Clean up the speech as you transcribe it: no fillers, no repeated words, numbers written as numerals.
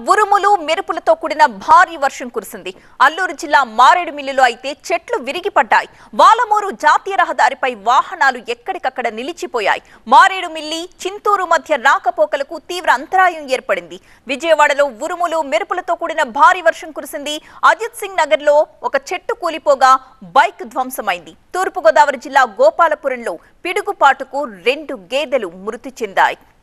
ఉరుములు మెరుపులతో కూడిన భారీ వర్షం కురిసింది. అల్లూరు జిల్లా మారేడుమిల్లిలో అయితే చెట్లు విరిగిపడ్డాయి. వాలమూరు జాతీయ రహదారిపై వాహనాలు ఎక్కడికక్కడ నిలిచిపోయాయి. మారేడుమిల్లి చింతూరు మధ్య రాకపోకలకు తీవ్ర అంతరాయం ఏర్పడింది. విజయవాడలో ఉరుములు మెరుపులతో కూడిన భారీ వర్షం కురిసింది. అజిత్ సింగ్ నగర్ లో ఒక చెట్టు కూలిపోగా బైక్ ధ్వంసమైంది. తూర్పుగోదావరి జిల్లా గోపాలపురంలో పిడుగుపాటుకు 2 గేదెలు మృతి చెందాయి.